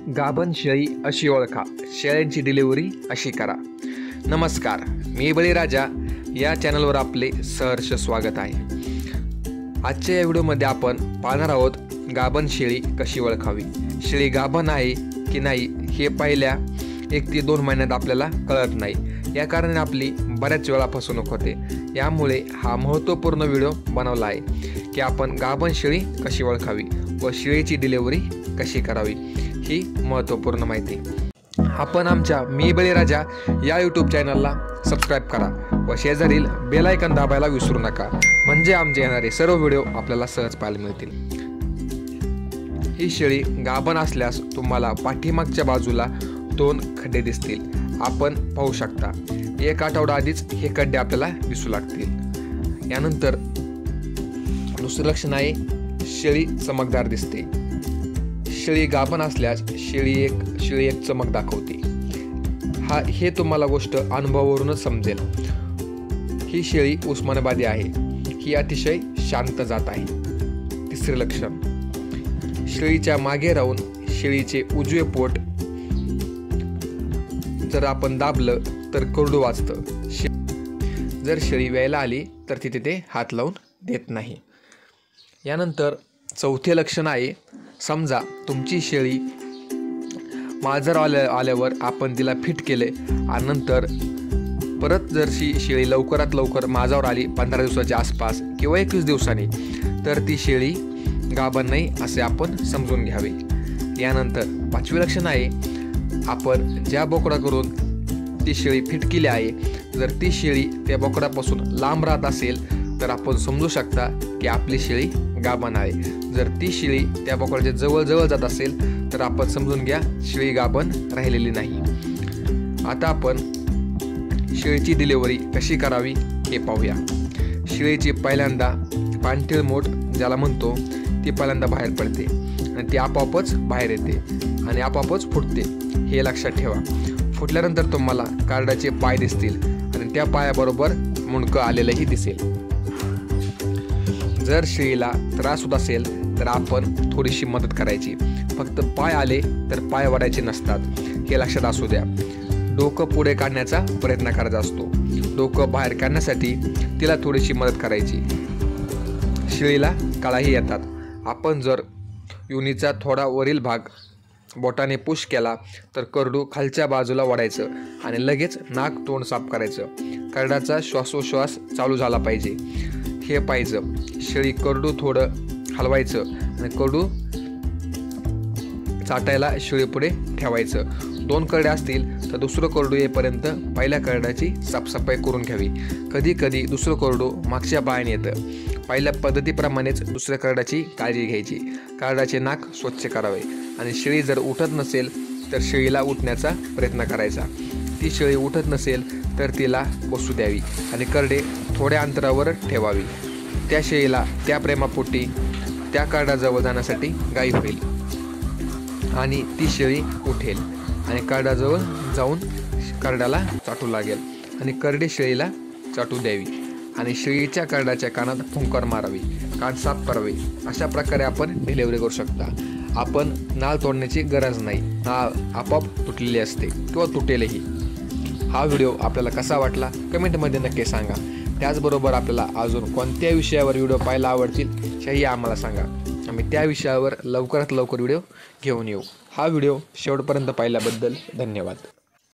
गाभण शेळी अशी ओळखा, शेळ्यांची डिलिव्हरी अशी करा. नमस्कार, मी बळीराजा. या चॅनलवर आपले सहर्ष स्वागत आहे. आजच्या या व्हिडिओमध्ये आपण पाहणार आहोत गाभण शेळी कशी ओळखावी. शेळी गाभण आहे की नाही हे पहिल्या 1 ते 2 महिन्यात आपल्याला कळत नाही. या कारणाने आपली बऱ्याच वेळा फसवणूक होते. यामुळे हा महत्त्वपूर्ण व्हिडिओ बनवला आहे की आपण गाभण शेळी कशी ओळखावी व शेळीची डिलिव्हरी कशी करावी, ही महत्त्वपूर्ण माहिती. आपण आमच्या मी बळीराजा या यूट्यूब चॅनलला सबस्क्राईब करा व शेजारील बेल आयकॉन दाबायला विसरू नका, म्हणजे आमचे येणारे सर्व व्हिडिओ आपल्याला सहज पाहायला मिळतील. ही शेळी गाभण असल्यास तुम्हाला पाठीमागच्या बाजूला 2 खड्डे दिसतील. आपण पाहू शकता. 1 आठवडा आधीच हे खड्डे आपल्याला दिसू लागतील. यानंतर दुसरं लक्षण आहे, शेळी चमकदार दिसते. शेळी गाभण असल्यास शेळी एक चमक दाखवते. हे तुम्हाला गोष्ट अनुभवावरूनच समजेल. ही शेळी उस्मानाबादी आहे. ही अतिशय शांत जात आहे. तिसरे लक्षण, शेळीच्या मागे राहून शेळीचे उजवे पोट जर आपण दाबलं तर कोरडू वाजतं. जर शेळी व्यायला आली तर ती तिथे हात लावून देत नाही. यानंतर चौथे लक्षण आहे, समजा तुमची शेळी माजर आल्यावर आपण तिला फिट केले आणि नंतर परत जर शेळी लवकरात लवकर माझावर आली 15 दिवसाच्या आसपास किंवा 21 दिवसांनी, तर ती शेळी गाभण नाही असे आपण समजून घ्यावे. यानंतर 5वे लक्षण आहे, आपण ज्या बोकडाकडून ती शेळी फिट केली आहे, जर ती शेळी त्या बोकडापासून लांब राहत असेल तर आपण समजू शकता की आपली शेळी गाभण आहे. जर ती शेळी त्या बोकडाच्या जवळ जात असेल तर आपण समजून घ्या शेळी गाभण राहिलेली नाही. आता आपण शेळीची डिलिव्हरी कशी करावी हे पाहूया. शेळीची पहिल्यांदा पाणथळ मोठ ज्याला म्हणतो ती पहिल्यांदा बाहेर पडते आणि ती आपोआपच बाहेर येते आणि आपोआपच फुटते. हे लक्षात ठेवा. फुटल्यानंतर तुम्हाला कार्डाचे पाय दिसतील आणि त्या पायाबरोबर मुंडकं आलेलंही दिसेल. जर शेळीला त्रास होत असेल तर आपण थोडीशी मदत करायची. फक्त पाय आले तर पाय वाढायचे नसतात, हे लक्षात असू द्या. डोकं पुढे काढण्याचा प्रयत्न करायचा असतो. डोकं बाहेर काढण्यासाठी तिला थोडीशी मदत करायची. शेळीला कळाही येतात. आपण जर योनीचा थोडा वरील भाग बोटाने पुश केला तर करडू खालच्या बाजूला वाढायचं आणि लगेच नाक तोंड साफ करायचं. करडाचा श्वासोश्वास चालू झाला पाहिजे हे पाहिजे. शेळी करडू थोडं हलवायचं आणि करडू चाटायला शेळीपुढे ठेवायचं. 2 करडे असतील तर दुसरं करडू येईपर्यंत पहिल्या करड्याची साफसफाई करून घ्यावी. कधी कधी दुसरं करडू मागच्या पायाने येतं. पहिल्या पद्धतीप्रमाणेच दुसऱ्या करड्याची काळजी घ्यायची. करड्याचे नाक स्वच्छ करावे आणि शेळी जर उठत नसेल तर शेळीला उठण्याचा प्रयत्न करायचा. ती शेळी उठत नसेल तर तिला बसू द्यावी आणि करडे थोड्या अंतरावर ठेवावी. त्या शेळीला त्या प्रेमापोटी त्या करडाजवळ जाण्यासाठी घाई होईल आणि ती शेळी उठेल आणि करडाजवळ जाऊन करड्याला चाटू लागेल आणि करडे शेळीला चाटू द्यावी आणि शेळीच्या करड्याच्या कानात फुंकर मारावी, कान साफ करावे. अशा प्रकारे आपण डिलिव्हरी करू शकता. आपण नाळ तोडण्याची गरज नाही. नाळ आपोआप तुटलेली असते किंवा तुटेलही. हा व्हिडिओ आपल्याला कसा वाटला कमेंटमध्ये नक्की सांगा. त्याचबरोबर आपल्याला अजून कोणत्या विषयावर व्हिडिओ पाहायला आवडतील हेही आम्हाला सांगा. आम्ही त्या विषयावर लवकरात लवकर व्हिडिओ घेऊन येऊ. हा व्हिडिओ शेवटपर्यंत पाहिल्याबद्दल धन्यवाद.